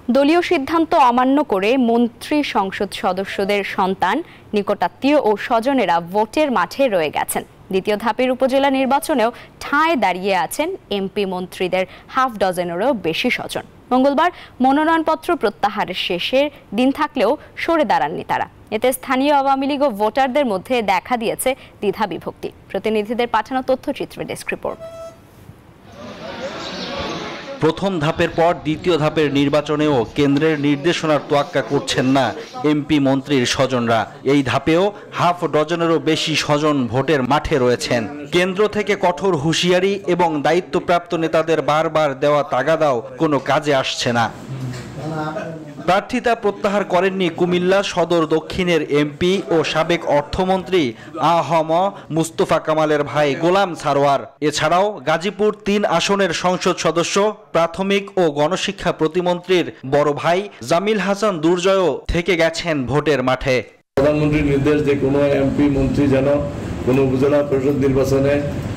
দলীয় সিদ্ধান্ত অমান্য করে মন্ত্রী সংসদ সদস্যদের সন্তান, নিকটাত্মীয় ও স্বজনেরা ভোটের মাঠে রয়ে গেছেন। দ্বিতীয় ধাপের উপজেলা নির্বাচনেও ঠায় দাঁড়িয়ে আছেন এমপি মন্ত্রীদের হাফ ডজনেরও বেশি স্বজন। মঙ্গলবার মনোনয়নপত্র প্রত্যাহারের শেষের দিন থাকলেও সরে দাঁড়াননি তারা। এতে স্থানীয় আওয়ামী লীগ ও ভোটারদের মধ্যে দেখা দিয়েছে দ্বিধা বিভক্তি। প্রতিনিধিদের পাঠানো তথ্যচিত্রে ডেস্ক রিপোর্ট। প্রথম ধাপের পর দ্বিতীয় ধাপের নির্বাচনেও কেন্দ্রের নির্দেশনার তোয়াক্কা করছেন না এমপি মন্ত্রীর স্বজনরা। এই ধাপেও হাফ ডজনেরও বেশি স্বজন ভোটের মাঠে রয়েছেন। কেন্দ্র থেকে কঠোর হুঁশিয়ারি এবং দায়িত্বপ্রাপ্ত নেতাদের বারবার দেওয়া তাগাদাও কোনো কাজে আসছে না। প্রার্থিতা প্রত্যাহার করেননি কুমিল্লা সদর দক্ষিণের এমপি ও সাবেক অর্থমন্ত্রী আ.হ.ম. মুস্তফা কামালের ভাই গোলাম সারোয়ার। এছাড়াও গাজীপুর ৩ আসনের সংসদ সদস্য, প্রাথমিক ও গণশিক্ষা প্রতিমন্ত্রীর বড় ভাই জামিল হাসান দুর্জয়ও থেকে গেছেন ভোটের মাঠে। প্রধানমন্ত্রীর নির্দেশ যে কোনো এমপি মন্ত্রী যেন কোনো উপজেলা পরিষদ নির্বাচনে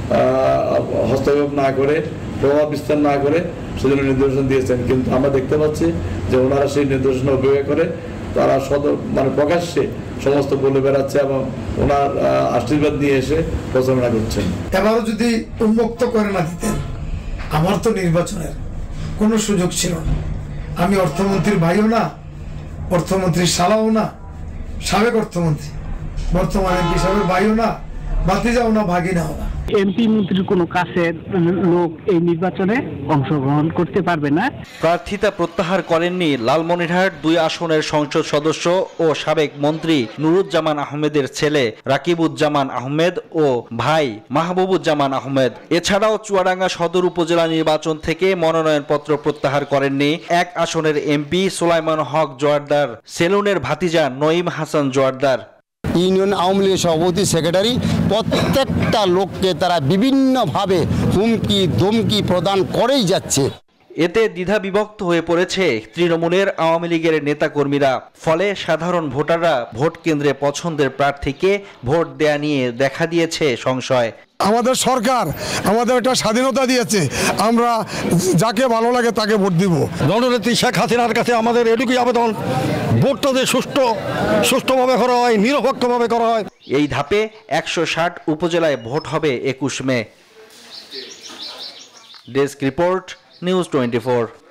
হস্তক্ষেপ না করে, প্রভাব বিস্তার না করে সেজন্য নির্দেশনা দিয়েছেন। কিন্তু আমরা দেখতে পাচ্ছি যে ওনারা সেই নির্দেশনা উপেক্ষা করে তারা প্রকাশ্যে সমস্ত বলে বেড়াচ্ছে এবং ওনার আশীর্বাদ নিয়ে এসে প্রচারণা করছেন। এবারও যদি উন্মুক্ত করে না দিতেন, আমার তো নির্বাচনের কোনো সুযোগ ছিল না। আমি অর্থমন্ত্রীর ভাইও না, অর্থমন্ত্রীর শালাও না, সাবেক অর্থমন্ত্রী, বর্তমানে এমপি সাহেবের ভাইও না, ভাতিজাও না, ভাগিনাও না। এমপি মন্ত্রীর কোনো কাছের লোক এই নির্বাচনে অংশগ্রহণ করতে পারবে না। প্রার্থিতা প্রত্যাহার করেননি লালমনিরহাট 2 আসনের সংসদ সদস্য ও সাবেক মন্ত্রী নুরুজ্জামান আহমেদের ছেলে রাকিবুজ্জামান আহমেদ ও ভাই মাহবুবুজ্জামান আহমেদ। এছাড়াও চুয়াডাঙ্গা সদর উপজেলা নির্বাচন থেকে মনোনয়নপত্র প্রত্যাহার করেননি 1 আসনের এমপি সুলাইমান হক জোয়ারদার, সেলুনের ভাতিজা নঈম হাসান জোয়ারদার। ইউনিয়ন আওয়ামী লীগের সভাপতি, সেক্রেটারি প্রত্যেকটা লোককে তারা বিভিন্নভাবে হুমকি ধমকি প্রদান করেই যাচ্ছে। এতে দ্বিধা বিভক্ত হয়ে পড়েছে তৃণমূলের আওয়ামী লীগের নেতাকর্মীরা। ফলে সাধারণ ভোটাররা ভোট কেন্দ্রে পছন্দের প্রার্থীকে ভোট দেয়া নিয়ে দেখা দিয়েছে সংশয়। আমাদের সরকার আমাদের একটা স্বাধীনতা দিয়েছে, আমরা যাকে ভালো লাগে তাকে ভোট দিব। জননেত্রী শেখ হাসিনার কাছে আমাদের এটুকুই আবেদন, ভোটটা যে সুষ্ঠুভাবে করা হয়, নিরপেক্ষভাবে করা হয়। এই ধাপে 160 উপজেলায় ভোট হবে 21 মে। Desk report, news 24।